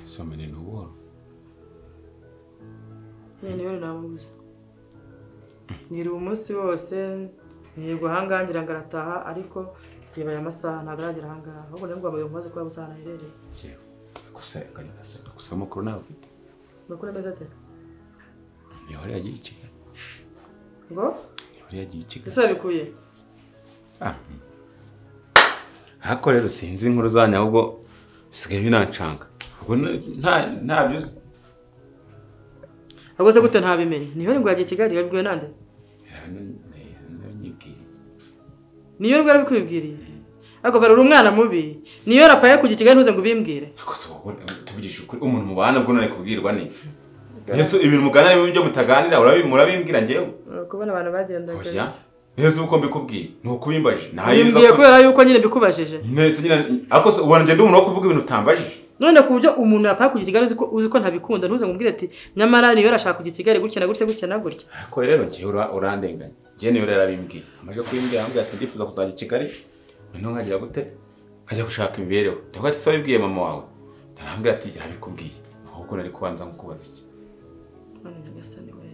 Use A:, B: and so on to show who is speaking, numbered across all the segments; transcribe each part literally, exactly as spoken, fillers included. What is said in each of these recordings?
A: somene n'uboro
B: niyo namubuza niri umunsi wose nigo hangangira ngarataha ariko yibaya amasaha ntagaragera hangaha ahubwo nabwo abaye mumaze kuba busana herereye
A: gusa kanisa gusa mukuru nawe
B: mukuru ameze ate
A: ni hori yagiye iki
B: ngo
A: ni hori yagiye iki
B: ese bikuye
A: ah hako rero sinzi inkuru zanya ahubwo sigaye binancanga ubwo nta nta byuze
B: agose gute ntabimenye niho ngo yagiye Kigali yabwiwe nande niyo rwari bikwibwiriye ako varura umwana mubi niyo rapaye kujya Kigali ntuze ngo bimbwire
A: akose tubigisha ukuri umuntu mubana bwo none kubwirwa ni Yesu ibintu mugana ni byo mutaganira murabimbwira ngewe
B: kubona abantu bagenda
A: geza Yesu uko mbikubwiye no kubimbaje
B: nayibiza ko kubera yuko nyine bikubajije
A: nese nyine akose ubona nge ndi umuntu wo kuvuga ibintu utambajije
B: none ku buryo umuntu yapaye kujya Kigali uzi ko uzi ko ntabikunda ntuze ngo mbwire ati nyamara niyo rashaka kujya Kigali gutya na gutya gutya na gutya
A: ako rero nge urandenganya nge niyo rero arabimbwiye amaje kubimbwira ambwira ati ndifuza kuzajya Kigali none nkagira gute nkajya gushaka imibereho ndako ati sawa ibwiye mama wawe narambwira ati yarabikubwiye ahubwo nari kubanza nkukubaza iki
B: none nyagasani we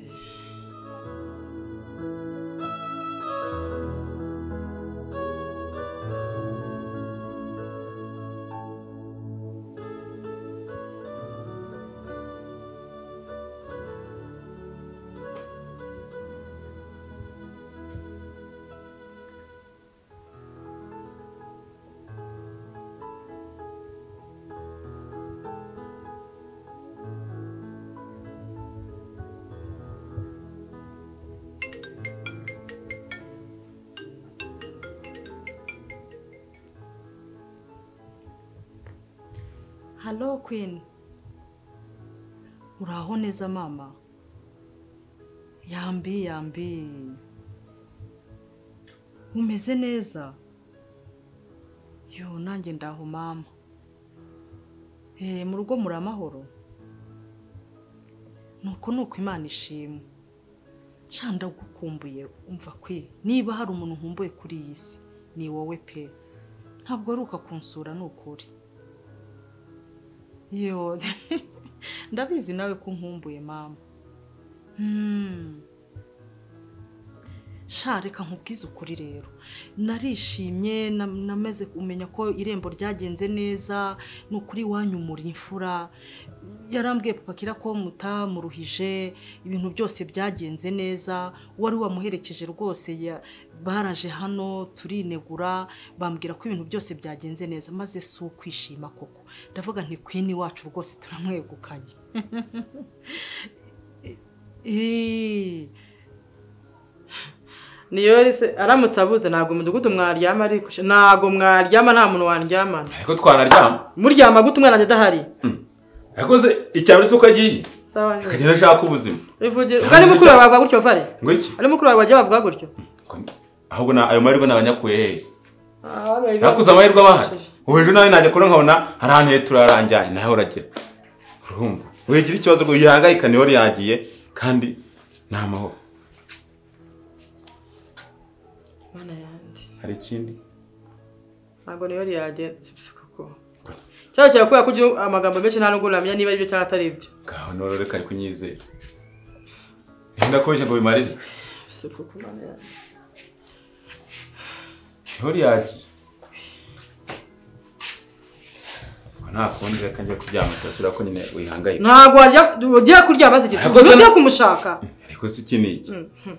C: Hello Queen. Uraho neza mama? Yambi yambi. Umeze neza? Yo nanjye ndaho mama. Eh mu rugo muri amahoro. Nuko nuko Imana ishimwe. Cyanda gukumbuye umva kwi. Niba hari umuntu nkumbuye kuri iyi si ni wowe pe. Ntabwo aruka kunsura nukuri. Yo, ndabizi nawe ko nkumbuye mama. Hmm. Shareka nkubwiza ukuri rero. Narishimye nameze kumenya ko irembo ryagenze neza nukuri wanyumura imfura. Yarambwiye papa kira ko mutamuruhije ibintu byose byagenze neza. Wari wamuherekeje rwose ya baraje hano turinegura bambwira ko ibintu byose byagenze neza maze si ukwishima koko. Ndavuga nti Queen wacu rwose turamwegukanye. Eh
B: niyo rise aramutse abuze nago mudugudu mwaryama ariko nago mwaryama nta muntu wandyamana
A: ariko twanaryama
B: muryama gute umwana adahari
A: yakoze icyabiri suko agiye
B: sawa nje
A: kagenda shaka ubuzima
B: bivuge ugani mukuru wabavuga gutyo vare
A: ngo iki
B: ari mukuru wabaje bavuga gutyo
A: ahubwo na ayo mahirwe nabanyakuye hese nakuza amahirwe abahari ubeje nawe najya kora nkabona hari ahantu he turaranjyanye naho uragira urumva wegira ikibazo ngo yihangayika niho yagiye kandi nta mahoro
B: mana yandi
A: hari ikindi
B: ntago niyo yagiye koko cyane cyane kuya kugira amagambo menshi nta nubwo namenya niba ari byo cyangwa atari ibyo
A: gaho norore kari kunyizera nenda ko ngo bimarire
B: siko kumana yandi
A: niho yagiye nta kundi reka njye kuryama turasubira ko nyine wihangayika
B: ntago wajya ugiye kuryama se gito ugiye kumushaka
A: ariko si kiniki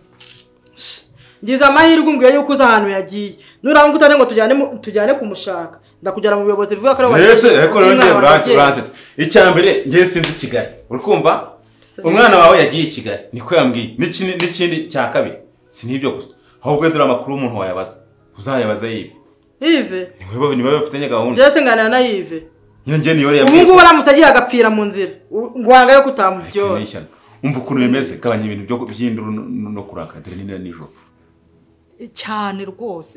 B: ngize amahirwe umbwiye yuko uza ahantu yagiye nuranga utane ngo tujyane tujyane kumushaka ndakujyana mu buyobozi bivuga ko
A: ari wese ariko rero ngiye uranse uransetse icyambere ngiye sinzi Kigali urikumva umwana wawe yagiye Kigali niko yambwiye n'ikindi n'ikindi cya kabiri sinibyo gusa ahubwo dore amakuru umuntu wayabaza uzayabaza yive
B: yive
A: niwe niwe bafitanye gahunda
B: Jesse ngana na yive
A: nyine niyo yambwiye
B: ubu ngubu aramusagiye agapfira mu nzira ngwanga yo kutamubyo
A: umva ukuntu bimeze gabanya ibintu byo byinduru no kurakara dore nina nijoro
C: cyane rwose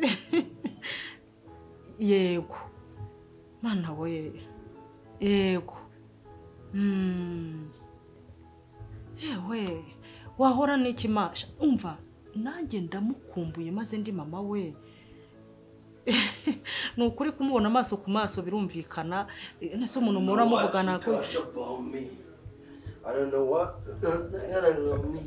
C: yego mana we yego mm yewe wahora n'iki masha umva nanjye ndamukumbuye maze ndi mama we ni ukuri kumubona amaso ku maso birumvikana nese umuntu mura muvugana ko
D: I don't know what I don't know me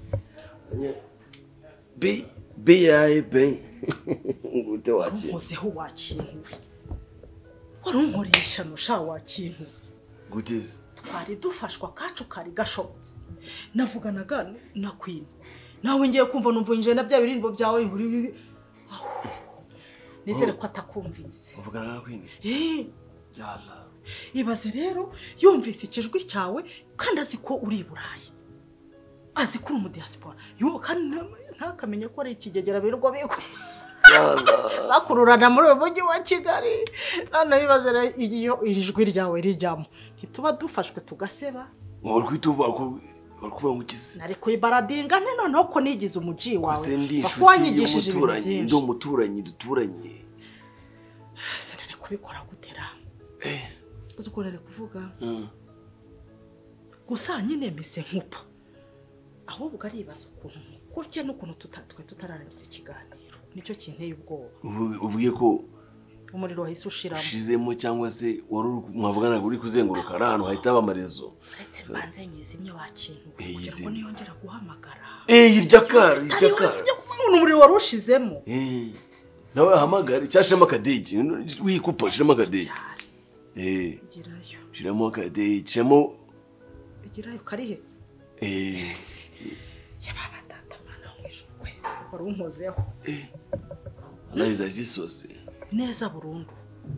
D: B B I B ngute wachi
C: muzeho wakintu warunkoresha no sha wakintu
D: gutize
C: twari dufashwa kacu kari gashobotse navuganaga na Queen nawe ngiye kumva numva inje na bya birimbo byawe buri Nizere ko atakumvise.
D: Uvugana na Queen?
C: Eh.
D: Yalla.
C: Ibaze rero yumvise ikijwi cyawe kandi azi ko uri Burayi. Azi ko uri mu diaspora. Yo kandi ntakamenye ko ari ikigegera birwa biko. Yalla. Bakururana muri uyu mujyi wa Kigali. None ibaze rero iyo irijwi ryawe rijyamo. Ntituba dufashwe tugaseba.
D: Ngor kwituba ko Kuvuga ngo ikisi
C: nari kuyibaradinga none noneho ko nigize umuji wawe
D: bakwanyigishije ibintu byinshi ndo muturanyi duturanye
C: se nari kubikora gutera
D: eh
C: uzi ko nari kuvuga
D: mm.
C: gusa nyine mise nkupa aho bugari baso ukuntu kurye n'ukuntu tutatwe tutararangiza ikiganiro nicyo kinteye ubwoba
D: uvugiye ko
C: umuriro wahise ushiramo
D: shizemo cyangwa se wari mwavugana uri kuzenguruka ari ahantu hahita abamarezo
C: uretse mbanze nyizimye wakintu kugira ngo niyongera guhamagara
D: eh irya kar irya kar
C: umuntu umuriro warushizemo
D: eh nawe ahamagara cyashema akadeji wikupa shiramo akadeji eh
C: girayo
D: shiramo akadeji chemo
C: girayo karihe
D: eh
C: yababa tata mana mwishwe warumpozeho
D: eh anaiza zisose
C: neza burundu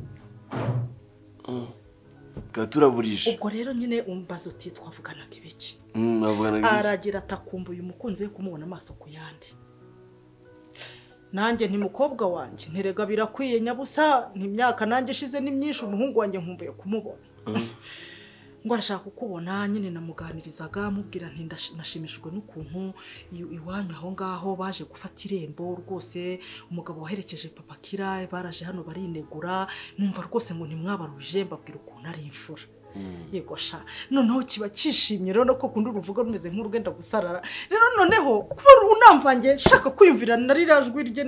D: mm. Katura burije
C: ubwo rero nyine umbazo uti twavuganaga ibiki
D: mm avuganaga
C: aragira atakumbuye umukunzi we kumubona amaso ku yandi nanjye nti mukobwa wanjye nterega birakwiye nyabusa ntimyaka nanjye shize nimyinshi umuhungu wanjye nkumbuye kumubona mm. ngo arashaka kukubona nyine namuganirizaga mubwira nti ndashimishijwe n'ukuntu iwanyu aho ngaho baje gufata irembo rwose umugabo waherekeje papa Kira baraje hano barinegura numva rwose ngo ntimwabaruje mbabwira ukuntu ari imfura yego sha noneho kiba kishimye rero ko kundi uruvuga rumeze nk'urugenda gusarara rero noneho kuba unamvange shaka kwiyumvira narirajwi rye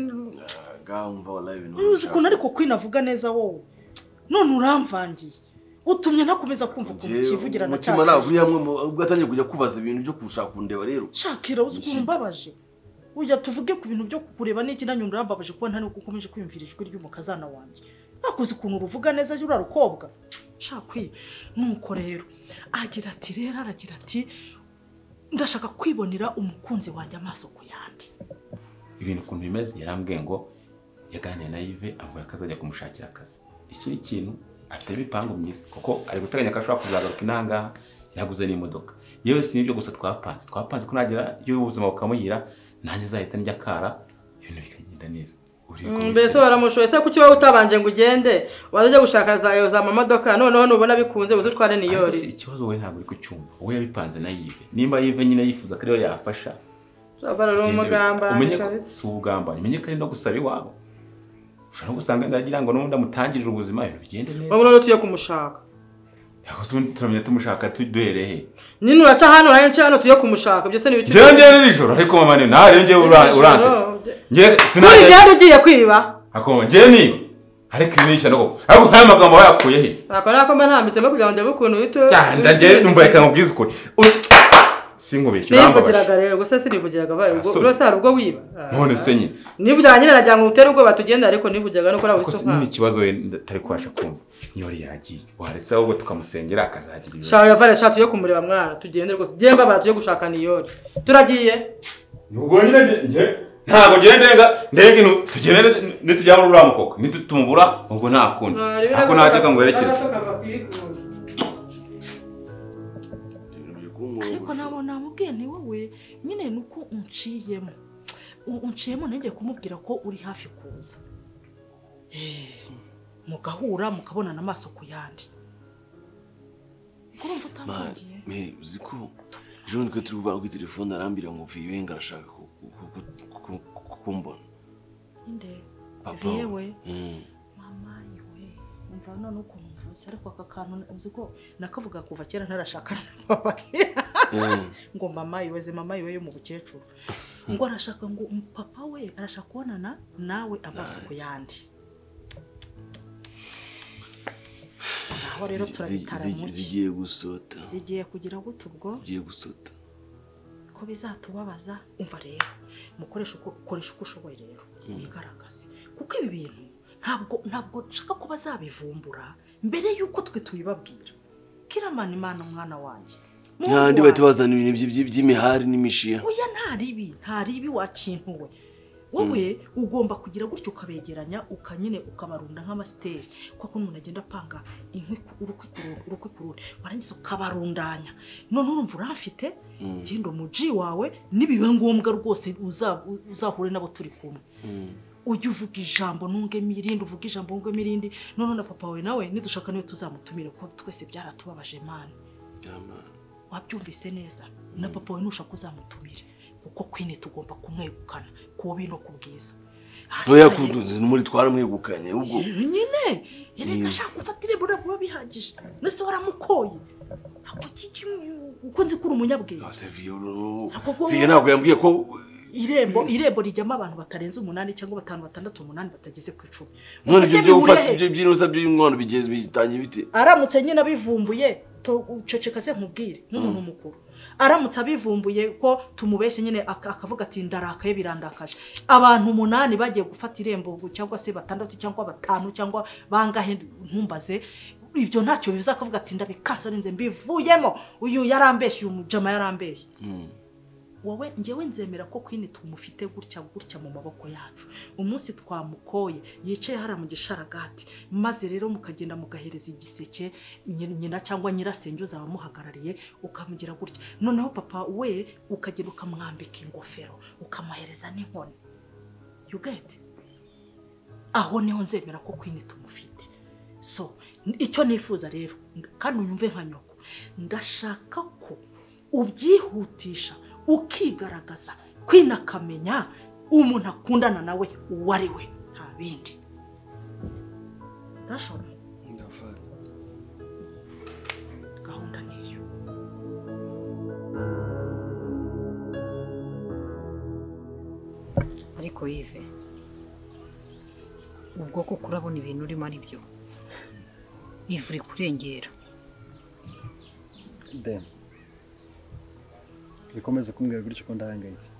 D: gamva live no
C: uzi ukuntu ariko kwinavuga neza wowe none uramvangiye utumye nakomeza kumva ukuntu kivugira na cyane
D: mutima naburi hamwe ubwo atangiye kujya kubaza ibintu byo kushaka kundeba rero
C: shakira uzi ukuntu mbabaje ujya tuvuge ku bintu byo kukureba n'iki nanyu urambabaje kuko ntari gukomeje kwiyumvira ijwi ry'umukazana wanjye nakoze ukuntu uruvuga neza y'ura rukobwa shakwi nuko rero agira ati rero aragira ati ndashaka kwibonera umukunzi wanjye amaso ku yandi
A: ibintu kuntu bimeze yarambwiye ngo yaganiriye na Yves amubwira ko azajya kumushakira akazi iki kintu afite ibipango myiza kuko ari guteganya ko ashobora kuzagaruka inanga yaguze n'imodoka yewe si nibyo gusa twapanze twapanze ko nagira iyo ubuzima bukamuyira nanjye zahita njya kara ibintu bikagenda neza
B: mbese baramushoye se kuki wowe utabanje ngo ugende wajya gushaka zayo za mamodoka noneho nubona bikunze uzitware niyori
A: ikibazo we ntabwo uri kucyumva we yabipanze na Yves nimba Yves nyine yifuza ko ariyo yafasha
B: zabara umugamba
A: umenye ko si ubugamba umenye ko ari no gusaba iwabo ushobora gusanga ndagira ngo n'undi amutangirira ubuzima ibintu bigende neza
B: wowe rero tuye kumushaka
A: yakoze turamye tumushaka tuduhereye
B: nyine uraca hano nayo nce hano tuye kumushaka byose n'ibiki
A: je ngiye nijoro ariko mama ni nawe rero ngiye urantete ngiye
B: sinaje ngiye ugiye kwiba
A: akoma ngiye ni ariko nisha nako ariko nta magambo bayakuye he
B: ako nako mba ntambitse no kugira ngo ndebe ukuntu bito
A: yanda ngiye numva reka nkubwize ukuri sinkubeshye
B: uramba nivugiraga rero gusa sinivugiraga vaye ubwo urose hari ubwo wiba
A: none se nyine
B: nivugiraga nyine najya ngo utere ubwo batugenda ariko nivugiraga no kora
A: wisofa ni ikibazo we tari kwasha kumva nyori yagiye waretse ahubwo tukamusengera akazagira ibyo
B: shaho yavale shatu yo kumureba mwana tugende rwose demba baratuye gushaka niyori turagiye
A: ubwo nyine nje ntago ndenga ndenge tugende nitujya muri uriya mukoko nitutumubura ubwo nta kundi ako najyaga ngo yerekeze
C: ariko nabo namubwiye ni wowe nyine nuko unciyemo unciyemo nenge kumubwira ko uri hafi kuza eh mugahura mukabonana amaso ku yandi kurumva utambagiye
D: me uziko je niko turuva ku telefone arambira ngo viwe ngarashaka kukumbona
C: inde viwe mama iwe umva none uko mvuze ariko aka kantu uziko nakavuga kuva kera ntarashakana na papa ngo mama iwe ze mama iwe yo mu bukecuru ngo arashaka ngo papa we arashaka kubonana nawe amaso ku yandi aho rero turabitaramuye
D: zigiye gusota
C: zigiye kugira gute ubwo
D: zigiye gusota
C: ko bizatubabaza umva rero mukoresha uko ukoresha uko ushoboye rero wigaragaze kuko ibi bintu ntabwo ntabwo nshaka ko bazabivumbura mbere yuko twe tubibabwira kiramana imana umwana wanjye
D: ntandi bati bazana ibintu by'imihari n'imishiha
C: oya ntaribi ntaribi wakintuwe wowe ugomba kugira gutyo ukabegeranya ukanyine ukabarunda nk'amasteri kuko umuntu agenda apanga inkwi urukwi urukwi kururi warangiza ukabarundanya none urumva urafite gendo muji wawe nibiba ngombwa rwose uzahure nabo turi kumwe ujye uvuga ijambo nunge mirindi uvuga ijambo nunge mirindi none na papa we nawe nidushaka niwe tuzamutumire ko twese byaratubabaje mani wabyumvise neza na papa we nushaka uzamutumire kuko kwine tugomba kumwegukana kuwo bino kubwiza
D: oya kuduze muri twaramwegukanye ubwo
C: nyine yereka shaka ufatire bora kuba bihagije nese waramukoye ako kiki uko nzi kuri umunyabwenge
D: ase viyoro viye ntabwo yambwiye ko
C: irembo irembo rijyamo abantu batarenze umunani cyangwa batanu batandatu umunani batageze ku icumi
D: none ibyo byo ufata ibyo by'inusa by'umwana bigeze bitanye biti
C: aramutse nyine abivumbuye to uceceka se nkubwire nk'umuntu mukuru aramutse abivumbuye ko tumubeshye nyine akavuga ati ndarakaye birandakaje abantu umunani bagiye gufata irembo cyangwa se batandatu cyangwa batanu cyangwa bangahe ntumbaze ibyo ntacyo biza kuvuga ati ndabikasa ninze mbivuyemo uyu yarambeshye uyu mujama yarambeshye wowe ngewe nzemera ko kwini tumufite gutya gutya mu maboko yacu umunsi twamukoye yicaye hara mu gisharagati maze rero mukagenda mugahereza igiseke nyina cyangwa nyirasenge uzabamuhagarariye ukamugira gutya noneho papa we ukagenda ukamwambika ingofero ukamuhereza n'inkoni you get aho niho nzemera ko kwini tumufite so icyo nifuza rero kandi unyumve nka nyoko ndashaka ko ubyihutisha ukigaragaza kwinakamenya umuntu akundana nawe uwo ari we nta bindi rashona
E: ndafata
C: gahunda niyo
F: ariko yive ubwo ko kurabona ibintu urimo ari byo ivuri kurengera
E: dem bikomeze kumbwira gutyo ko ndahangayitse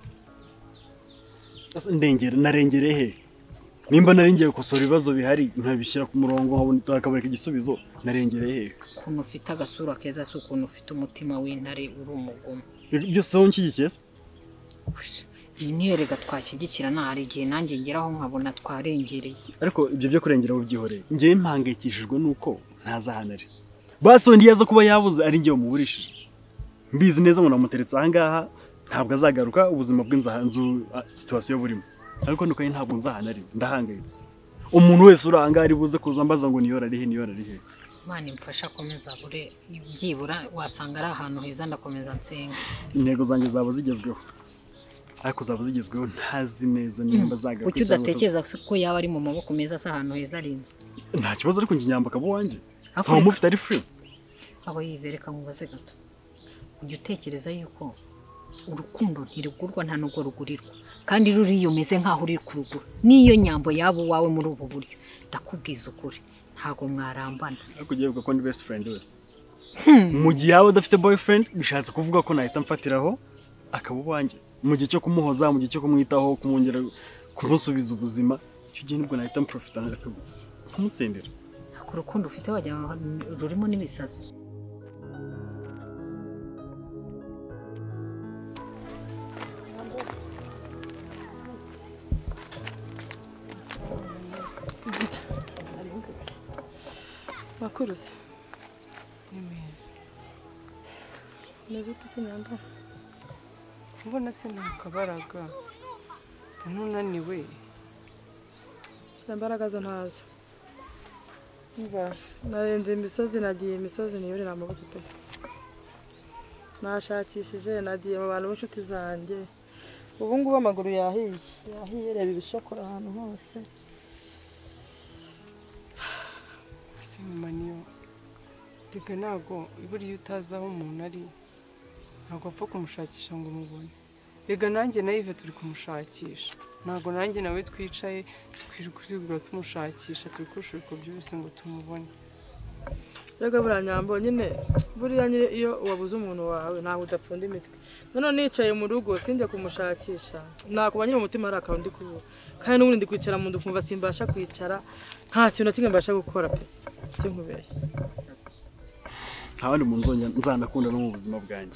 E: asa ndengera narengere he nimba naringiye gukosora ibibazo bihari nkabishyira ku murongo nkabona akaboneka igisubizo narengere he
F: ukuntu ufite agasura keza si ukuntu ufite umutima w'intare uri umugomo
E: byose aho nshyigikiye se
F: iyi niyo rega twashyigikira nta hari igihe nanjye ngeraho nkabona twarengereye
E: ariko ibyo byo kurengera ubyihoreye ngewe mpangayikishijwe nuko ntazahanari basi undi yaza kuba yabuze ari ngewe muburishije mbizi neza ngo namuteretse aha ngaha ntabwo azagaruka ubuzima bw'inzahanzu situation burimo ariko nuko ntabwo nzahanari ndahangayitse umuntu wese uri aha ngaha ari buze kuza mbaza ngo niyo rarihe niyo rarihe
F: Imana imfasha komeza bure byibura wasanga ari ahantu heza ndakomeza nsenga
E: intego zanjye zaba zigezweho ariko zaba zigezweho ntazi neza nimba zagaruka
F: kuki udatekereza ko yaba ari mu maboko meza se ahantu heza ari
E: nta kibazo ariko njye nyamba kabo wanjye aho mufite ari free
F: aho yivereka mubaze gato ujye utekereza yuko urukundo ntirugurwa nta nubwo rugurirwa kandi ruriyo umeze nk'aho uri ku ruguru niyo nyambo yabo wawe muri ubu buryo ndakubwiza ukuri ntago mwarambana
E: ariko ugiye kuvuga ko ndi best friend we mu gihe yaba udafite boyfriend bishatse kuvuga ko nahita mfatiraho akaba uwanjye mu gihe cyo kumuhoza mu gihe cyo kumwitaho kumwongera kumusubiza ubuzima icyo gihe nibwo nahita mprofita kumutsindira
F: ku rukundo ufite wajya rurimo n'ibisazi
B: Makuru se ni meza neza utese nyamba ubona se nakabaraga ntunaniwe imbaraga zo ntazo mba narenze imisozi nagiye imisozi niyore namabuze pe nashakishije nagiye mu bantu b'inshuti zanjye ubu ngubu amaguru yahiye yahiye reba ibishokora ahantu hose maniyo rega ntago iburiye utazi aho umuntu ari ntabwo apfa kumushakisha ngo umubone rega nanjye na Yves turi kumushakisha ntabwo nanjye nawe twicaye twirigura tumushakisha turi kushurika byose ngo tumubone rega buriya nyambo nyine buriya nyine iyo wabuze umuntu wawe ntabwo udapfunda imitwe none nicaye mu rugo sinjya kumushakisha nakuba nyine umutima ari akawe ndi kubura kandi n'ubundi ndi kwicara mu nzu kumva simbasha kwicara nta kintu na kimwe mbasha gukora pe sinkubeshye
E: nta wundi muntu nzanakunda no mu buzima bwanjye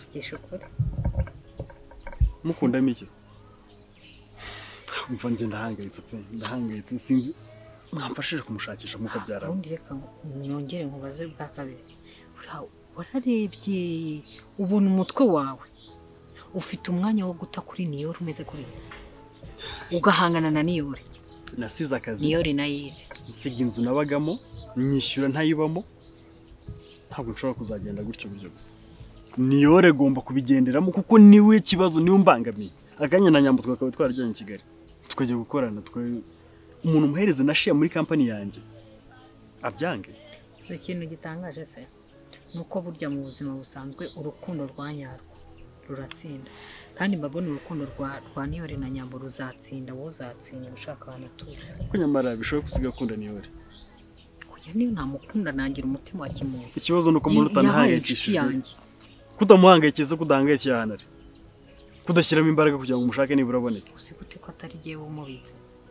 E: mukundamo iki se umva njye ndahangayitse pe ndahangayitse sinzi mwamfashije kumushakisha muko byara
F: ubundi reka nyongere nkubaze bwa kabiri wararebye ubona umutwe wawe ufite umwanya wo guta kuri Niyori umeze kuri ugahangana na Niyori
E: nasize akazi
F: Niyori nayo
E: nsiga inzu nabagamo nyishyura ntayibamo ntabwo nshobora kuzagenda gutyo buryo gusa Niyori agomba kubigenderamo kuko niwe kibazo niwe mbangamiye aganya na Nyambo twakaba twarajyanye i Kigali tukajya gukorana twe umuntu umuhereze na share muri company yanjye abyange
F: cyo kintu gitangaje se nuko burya mu buzima busanzwe urukundo rwanyarwo ruratsinda kandi mbabona urukundo rwa rwa Niyori na Nyambo ruzatsinda wozatsinda ushaka abantu tuzi
E: ko nyamara bishoboye kusiga kunda Niyori
F: kuya niyo namukunda nangira umutima wa kimuntu
E: ikibazo nuko muri utanahangayikishije kutamuhangayikije kudahangayikije yanare kudashyiramo imbaraga kugira ngo umushake nibura aboneke
F: uzi gute ko atari giye bumubitse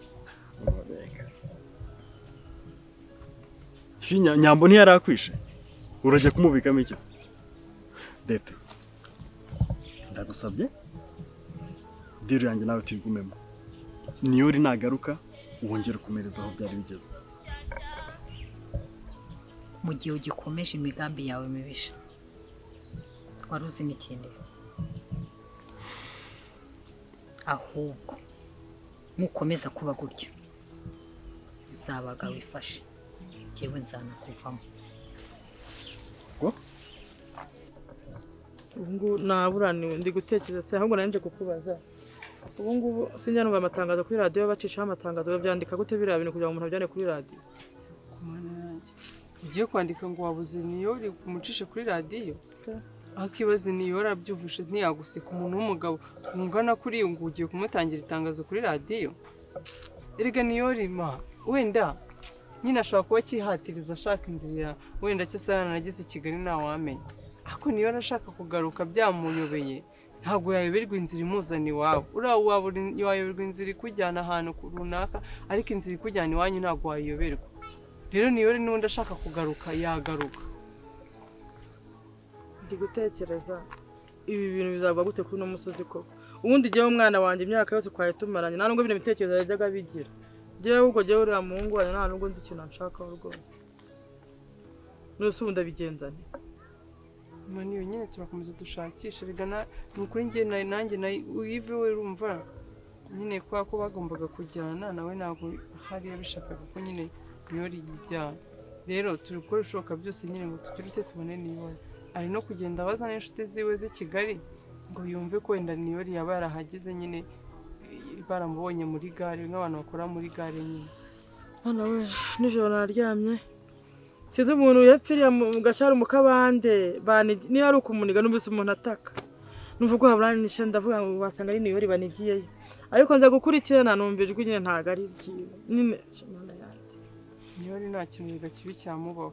E: Shinya Nyambo ntiyarakwishe urajya kumubikamo iki se dete ndagusabye diri yanjye nawe tuyigumemo Niyori nagaruka wongera kumereza aho byari bigeze
F: mu gihe ugikomeje imigambi yawe mibisha waruzi n'ikindi ahubwo mukomeza kuba gutyo uzabaga wifashe jewe nzana kuvamo
E: ngo
B: ubungu naburaniwe ndi gutekereza se ahubwo nanje kukubaza ubungu sinyanumva amatangazo kuri radio bacishaho amatangazo babyandika gute biriya bintu kugira ngo umuntu abyane kuri radio
G: kumana yanjye ugiye kwandika ngo wabuze Niyori kumucishe kuri radio akibaze Niyori abyuvushe ntiyaguseka umuntu w'umugabo ungana kuri ngo ugiye kumutangira itangazo kuri radio erega Niyori ma wenda nyina ashobora kuba kihatiriza ashaka inzira wenda cyo sana nagize i Kigali nta wamenya ako Niyori ashaka kugaruka byamuyobeye ntabwo yayoberwa inzira imuzana iwawe uriya wabura yayoberwa inzira ikujyana ahantu runaka ariko inzira ikujyana iwanyu ntabwo wayoberwa rero Niyori n'undi ashaka kugaruka yagaruka
B: ndi gutekereza ibi bintu bizagwa gute kuri no musozi koko ubundi giye umwana wanjye imyaka yose kwaye tumaranye nta nubwo bino bitekerezo yajyaga bigira giye ubwo giye uriya muhungu wanjye nta nubwo nzi ikintu nshakaho rwose nose ubundi abigenzane
G: mani yo nyine turakomeza dushakisha bigana nukuri ngiye nanjye na Yves we urumva nyine kwa ko bagombaga kujyana nawe ntabwo hari yabishakaga ko nyine Niyori yijyana rero turi gukora ibishoboka byose nyine ngo tugire tubone Niyori ari no kugenda abazana inshuti ziwe z'i Kigali ngo yumve ko wenda Niyori yaba yarahageze nyine baramubonye muri gare nk'abantu bakora muri gare nyine
B: hano we nijoro naryamye sinzi umuntu yapfiriye mu gashari mu kabande niba ari ukumuniga n'ubise umuntu ataka numva ko haburanisha ndavuga ngo wasanga ari Niyori banigiyeyo ariko nza gukurikirana numva ijwi nyine ntago ari ryiwe nyine shimana yanjye
G: Niyori nta kintu kibi cyamubaho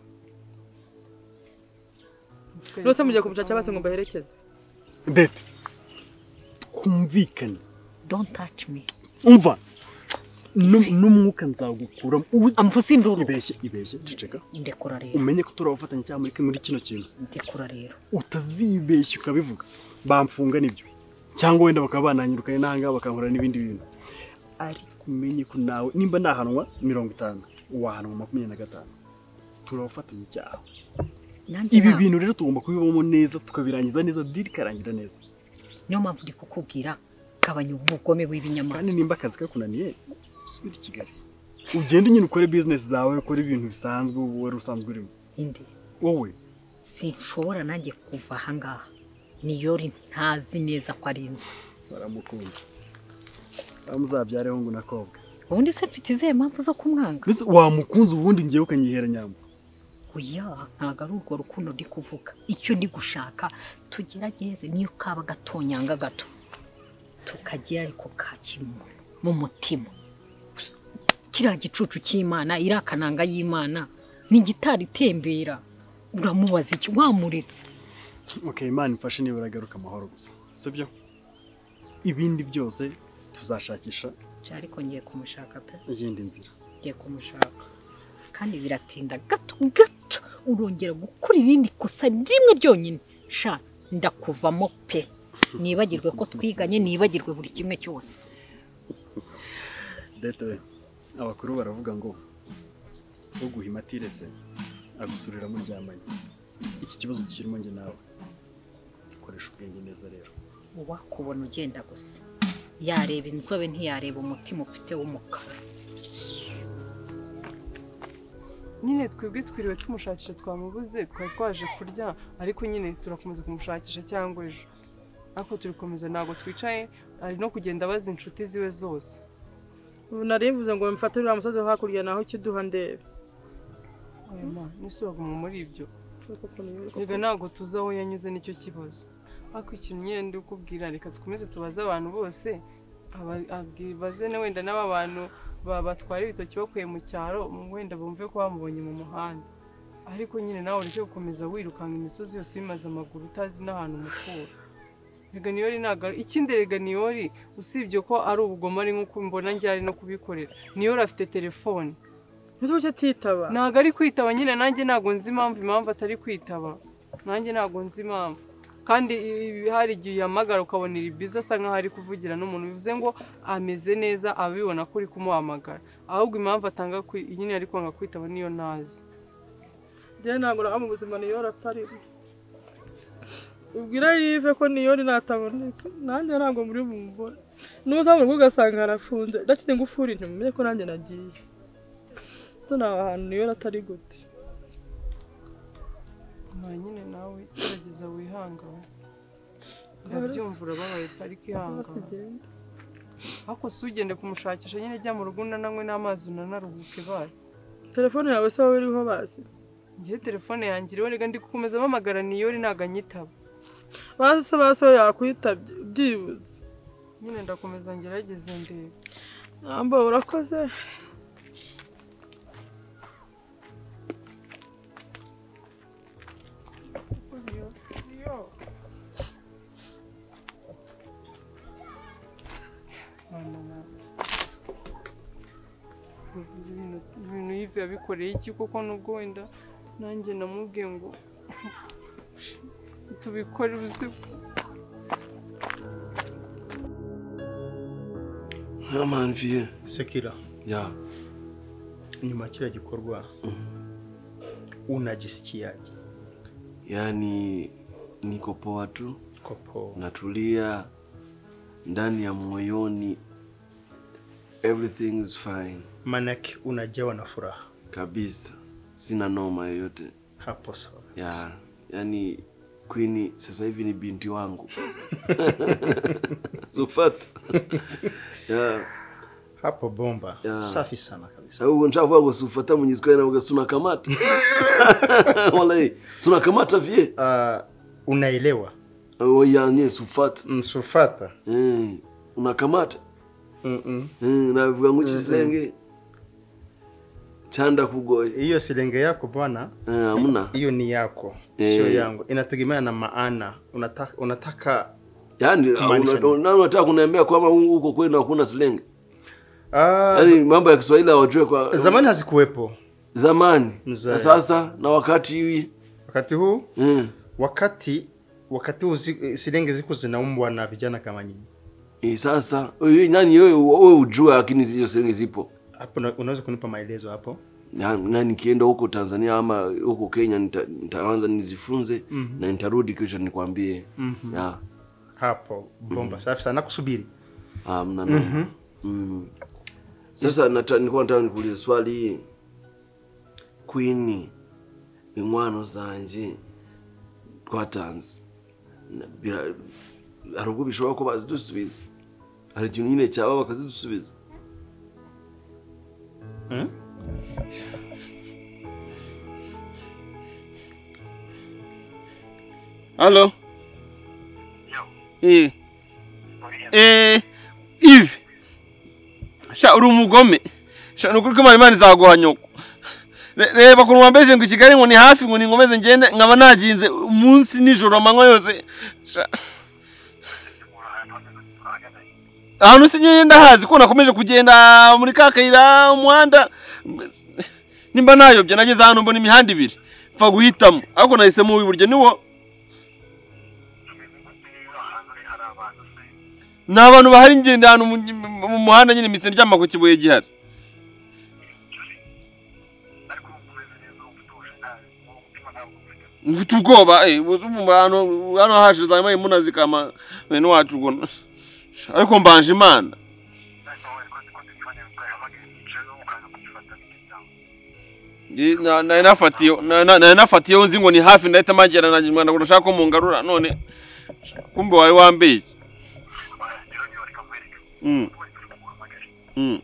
B: nose mugiye kumucaca base ngo baherekeze
E: dete kumvikana
F: don't touch me
E: umva n'umwuka nzagukuramo
F: amvuze induru
E: ibeshye ibeshye ceceka
F: ndekura rero
E: umenye ko turabafatanya cyangwa muri muri kino kintu
F: ndekura rero
E: utazibeshye ukabivuga bamfunga nibyo cyangwa wenda bakaba bananyirukanye nanga bakankora n'ibindi bintu ariko umenye ko nawe nimba nahanwa mirongo itanu wahanwa makumyabiri na gatanu turabafatanya icyaha ibi bintu rero tugomba kubibamo neza tukabirangiza neza diri karangira neza
F: niyo mpamvu ndi kukubwira kabanya ubugome w'ibinyamaswa
E: kandi nimba akazi kakunaniye usubire i Kigali ugende nyine ukore business zawe ukore ibintu bisanzwe wowe usanzwe urimo
F: indi
E: wowe
F: sinshobora nanjye kuva aha ngaha Niyori ntazi neza ko ari inzu
E: baramukunze amuzabyareho ngo nakobwa
F: ubundi se mfite izihe mpamvu zo kumwanga
E: mbese wamukunze ubundi ngiye ukanyihera Nyambo
F: oya ntago ari urwo rukundo ndi kuvuga icyo ndi gushaka tugerageze niyo kaba gatonyanga gato tukagira ariko kakimuntu mu mutima kiriya gicucu cy'Imana irakananga y'Imana ni gitari itembera uramubaza iki wamuretse
E: okay Imana ifashe niba uragaruka amahoro gusa sibyo ibindi byose tuzashakisha
F: ariko ngiye kumushaka pe
E: iyindi nzira
F: ngiye kumushaka kandi biratinda gato gato urongera gukora irindi kosa rimwe ryonyine sha ndakuvamo pe nibagirwe ko twiganye nibagirwe buri kimwe cyose
E: dete abakuru baravuga ngo uguhima atiretse agusurira muri ryamanye iki kibazo tukirimo nge nawe koresha ubwenge neza rero
F: wakubona ugenda gusa yareba inzobe ntiyareba umutima ufite w'umukara
G: nyine twebwe twiriwe tumushakisha twamubuze twari twaje kurya ariko nyine turakomeza kumushakisha cyangwa ejo ariko turikomeza ntabwo twicaye ari no kugenda abaza inshuti ziwe zose
B: ubu narivuze ngo mfate uriya musozi wo hakurya naho kiduha ndebe
G: oya ma nisubaguma muri ibyo rega ntabwo tuzi aho yanyuze nicyo kibazo ariko ikintu nyine ndi kukubwira reka dukomeze tubaze abantu bose baze na wenda n'aba bantu batwara ibitoki bakuye mu cyaro wenda bumve ko bamubonye mu muhanda ariko nyine nawe ureke gukomeza wirukanga imisozi yose bimaze amaguru utazi n'ahantu mukura rega niyori ntabwo ikindi rega niyori usibye ko ari ubugome ari nk'uko mbona njye ari no kubikorera niyori afite telefone
B: ntuzwi icyo atitaba
G: ntabwo ari kwitaba nyine nanjye ntabwo nzi impamvu impamvu atari kwitaba nanjye ntabwo nzi impamvu kandi hari igihe uhamagara ukabona iri biza asa nkaho ari kuvugira n'umuntu bivuze ngo ameze neza abibona ko uri kumuhamagara ahubwo impamvu atanga nyine ari kwanga kwitaba niyo ntazi
B: njye ntabwo naho mu buzima niyori atarimo ubwira yive ko niyori nataboneka nanjye ntabwo muri bumubone n'uzamura ubwo ugasanga arafunze ndakite ngufuri inyuma umenye ko nanjye nagiye nta ahantu niyori atari gute
G: nta nyine nawe gerageza wihangane ndabyumva urababaye parike ihangane ariko si ugende kumushakisha nyine jya mu rugo unananywe n'amazi unanaruhuke bazi
B: telefone yawe se wowe iriho bazi
G: ngiye telefone yanjye iriho rega ndi gukomeza mpamagara niyori ntabwo anyitaba
B: bazi se basi we yakwitabye byibuze
G: nyine ndakomeza ngerageze ndebe
B: namba urakoze
G: ibintu yive yabikoreye iki kuko nubwo wenda nanjye namubwiye ngo tubikore uzi
D: Yaman vie
H: Sekira
D: ya
H: nyuma kila gikorwa unajisikiaje?
D: Yani niko poa tu,
H: Kopo.
D: natulia ndani ya moyoni, everything is fine.
H: Manaki unajawa na furaha
D: Kabisa, sina noma yoyote.
H: Hapo sawa.
D: Ya, yani Queen sasa hivi ni binti wangu. Sufata. Ya.
H: Hapo bomba.
D: Ya.
H: Safi sana kabisa.
D: Au nchafu wako sufata mwenyezi kwa na suna kamata. Wallahi, suna kamata vie.
H: Uh, unaelewa?
D: Oh yani sufata.
H: Msufata.
D: Eh, unakamata?
H: Mhm.
D: Mm, na vuga silenge. Chanda kugoye.
H: Hiyo silenge yako bwana?
D: Eh, hamna.
H: Hiyo ni yako,
D: eh,
H: sio yangu. Inategemea na maana. Unataka unataka
D: yani unataka kuniambia kwamba huko kwenu hakuna silenge?
H: Ah,
D: yani mambo ya Kiswahili hawajui kwa
H: zamani hazikuwepo.
D: Zamani. Na sasa na wakati hivi.
H: Wakati huu?
D: Mm.
H: Wakati wakati huu silenge ziko zinaumbwa na vijana kama nyinyi.
D: Eh, sasa wewe nani wewe wewe ujua lakini hizo silenge zipo.
H: Hapo unaweza kunipa maelezo hapo?
D: Na, na nikienda huko Tanzania ama huko Kenya nitaanza nita nizifunze mm -hmm. na nitarudi kisha nikwambie.
H: Mm -hmm.
D: Ya.
H: Hapo bomba. Mm -hmm. Safi sana kusubiri.
D: Ah, mna mm -hmm. mm. Sasa nata, nilikuwa nataka nikuulize swali hii. Queen inkwano zanje kwa Tanz. Bila arugo bishobora ko bazidusubiza. Hari ikintu nyine cyaba bakazidusubiza.
H: Hmm?
I: Hello? Eh. Eh, Eve. Sha uri umugome. Sha nukuri ko Imana izaguha nyoko.
D: reba kuntu wambeje ngo Kigali ngo ni hafi ngo ningomeze ngende nkaba naginze umunsi nijoro amanywa yose ahantu sinye ndahazi ko nakomeje kugenda muri kakayira umuhanda nimba nayobye nageze hano mbona imihanda ibiri pfa guhitamo ariko nahise mu iburyo niwo n'abantu bahari ngende hano mu muhanda nyine mise ryama ku kibuye gihari mfite ubwoba eh hano hano hashize amaye munazikama bene wacu ubona ariko mbanje imana na na nafatiyo na na nafatiyo nzi ngo ni hafi ndahita magera na Rwanda ngo nshaka ko mungarura none kumbe wari wambeye mm mm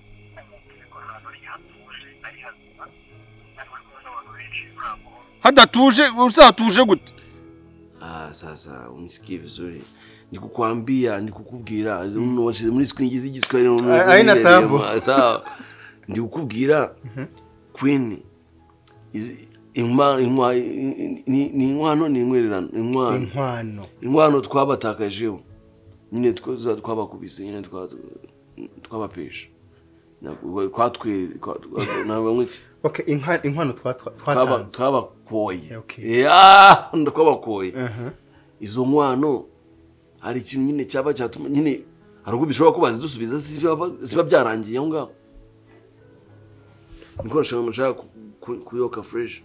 D: hada tuje usatuje gute ah sasa unisikie vizuri nikukwambia nikukubwira umuntu washize muri screen gizi giswahili umuntu
H: aina tabu
D: sawa ndikukubwira Queen Inma inwa ni ni inkwano ni inkwererano inkwano
H: inkwano
D: inkwano twabatakajeho nyine twaza twabakubise nyine twa twabapesha kwatwe nabwo mwiki
H: okay inkwano inkwano
D: twaba twabakoye yeah ndakwabakoye uh izo nkwano hari ikintu nyine cyaba cyatuma nyine harubwo bishobora kubaza dusubiza siba byarangiye aho ngaho niko nshaka kuyoka fresh.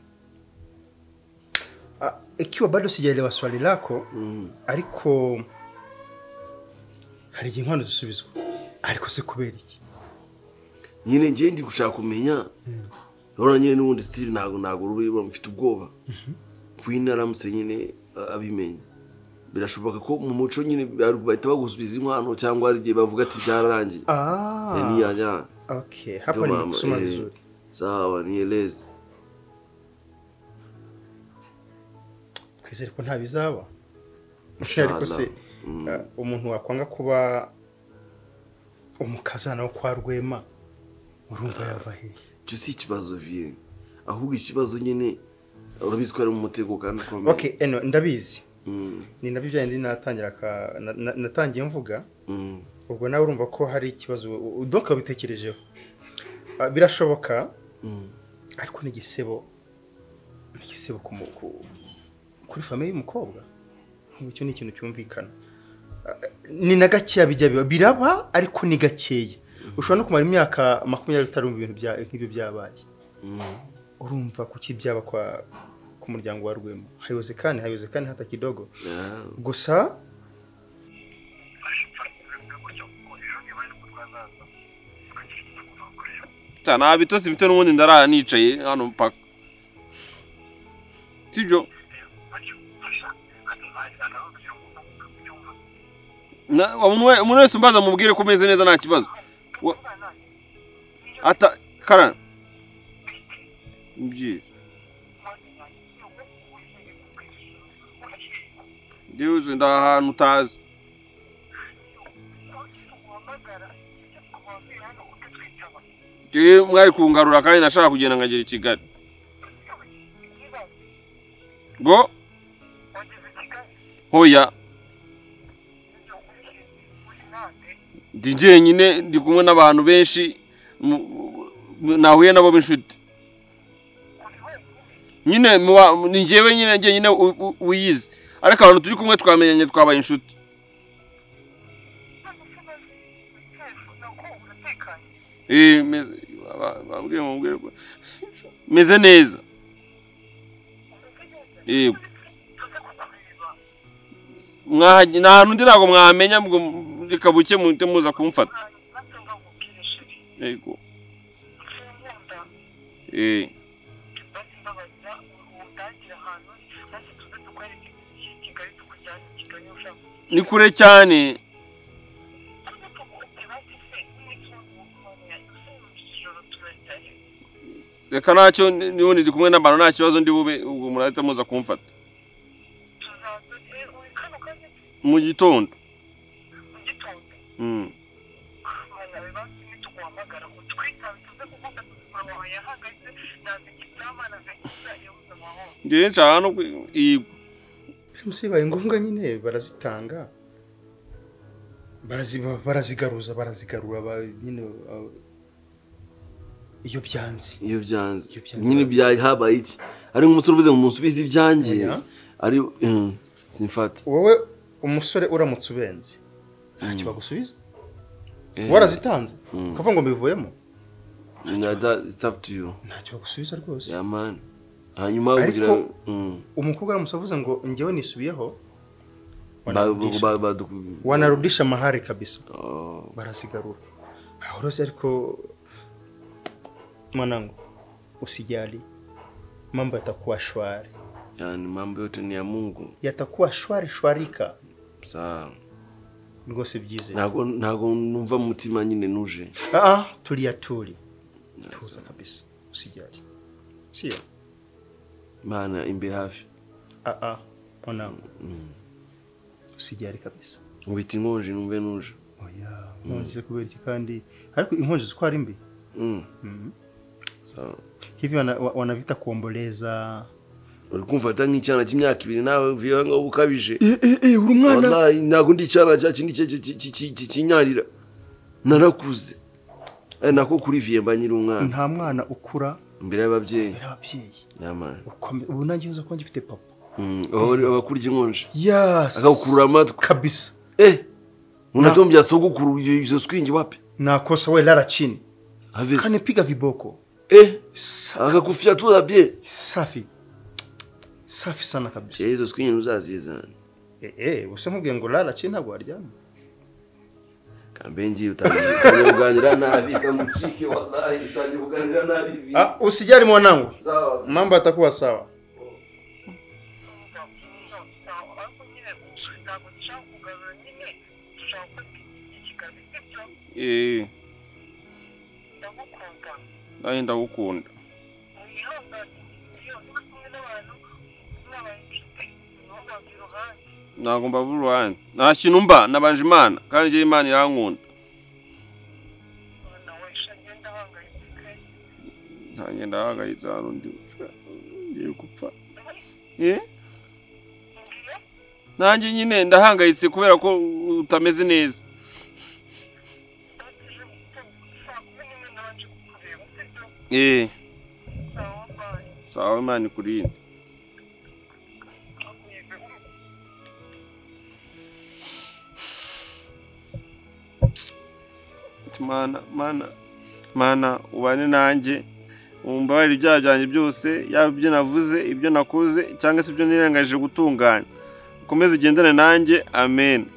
H: Uh, ikiwa bado sijaelewa swali lako mm. ariko hari inkwano zisubizwa ariko se kubera iki
D: nyine nje ndi gushaka kumenya rona nyine n'ubundi still nago nago rubiba mfite ubwoba Queen aramutse nyine abimenye birashoboka ko mu muco nyine bahita bagusubiza inkwano cyangwa ari gihe bavuga ati byararangiye
H: ah
D: ni yanya
H: okay hapa ni kusoma vizuri
D: sawa nieleze
H: kwizera ko nta bizaba ariko se umuntu wakwanga kuba umukazana wo kwa Rwema urumva yabahe
D: cyo si kibazo vie ahubwo ikibazo nyine urabizi ko ari mu mutego kandi komeye
H: okay eno ndabizi ni nabyo byandi natangira ka natangiye mvuga ubwo nawe urumva ko hari ikibazo udoka bitekerejeho birashoboka ariko ni gisebo ni gisebo kuri famille y'umukobwa icyo ni ikintu cyumvikana ni nagakiya bijya biraba ariko ni gakeya ushobora no kumara imyaka makumyabiri utarumva ibintu bya nk'ibyo byabaye urumva kuki byaba kwa ku muryango wa Rwema hayozekane hayozekane hata kidogo gusa
D: tana abitose mfite n'ubundi ndarara nicaye hano mpaka sibyo na umuntu wese umbaza mubwire ko meze neza nta kibazo ata kara mbi Diuze ndahantu utazi Diye mwari kungarura kandi nashaka kugenda ngagera i Kigali Go Hoya Dije nyine ndi kumwe n'abantu benshi nahuye nabo b'inshuti nyine ni ngewe nyine nge nyine uyizi ariko abantu turi kumwe twamenyanye twabaye inshuti eh bambwiye mubwire meze neza eh mwahaje nahantu ndi nago mwamenya ngo rikabuke muhite muza kumfata yego eh ni kure cyane reka nacyo niho ndi kumwe n'abantu nta kibazo ndi bube ubwo murahita muza kumfata mu gitondo mm
I: ngiye nshaka no yigwa
H: musibaye ngombwa nyine barazitanga baraziba barazigaruza barazigarura nyine iyo byanze
D: iyo byanze nyine byahabaye iki ari nk'umusore uvuze ngo munsubize ibyanjye ari simfata
H: wowe umusore uramutse ubenze ntacyo bagusubiza warazitanze ukavuga ngo mbivuyemo
D: it's up to you
H: ntacyo bagusubiza rwose
D: yeah man hanyuma ugira
H: umukobwa aramutse avuze ngo njyewe nisubiyeho wanarudisha mahari kabisa barazigarura aho rose ariko mwanangu usijali mambo yatakuwa shwari
D: yani mambo yote ni ya Mungu
H: yatakuwa shwari shwarika
D: sawa
H: rwose byize
D: ntago ntago numva mutima nyine nuje
H: ah ah tulia tuli tuza kabisa usijali sio
D: maana imbe hafi
H: ah ah mwanangu usijali kabisa
D: ubiti nkonje numve nuje
H: oya nkonje kubera kandi ariko inkonje zikwara imbi
D: mm
H: mhm
D: sawa
H: hivi wana, wanavita kuomboleza
D: uri kumfata nk'icyana cy'imyaka ibiri nawe uvuye ngo ukabije
H: eh eh eh uri umwana
D: wallahi nago ndi cyana cya kindi kinyarira narakuze eh nako kuri vie mba nyiri umwana
H: nta mwana ukura
D: imbere y'ababyeyi
H: y'ababyeyi
D: yamana
H: ubu nanjye uza ko ngifite papa
D: mm abakurya inkonje
H: yes
D: akakurura amatwi
H: kabisa
D: eh unatombya sogokuru izo swingi wapi
H: nakosa we lala chini
D: Havisi.
H: Kanipiga viboko
D: eh akakufia tu labie
H: safi safi sana kabisa
D: hizo swingi uzaziza
H: eh eh usemubwiye ngo lala chini ntabwo aryama
D: kambenji utaganira nabi kamuchike wallahi utaganira nabi
H: ah usijali mwanangu
D: sawa
H: mambo yatakuwa sawa
I: eh Ayi ndagukunda Nago mbavuru handi nta kintu mba nabanje Imana kandi je Imana irankunda Ntange ndahangayitse hano ndi ngiye gupfa eh Nanjye nyine ndahangayitse kubera ko utameze neza Eh. Sawa Imana ikurinde. Mana mana mana ubane nanjye umbabarira ibyaha byanjye byose yaba ibyo navuze ibyo nakoze cyangwa se ibyo nirengaje gutunganya ukomeze ugendane nanjye amen.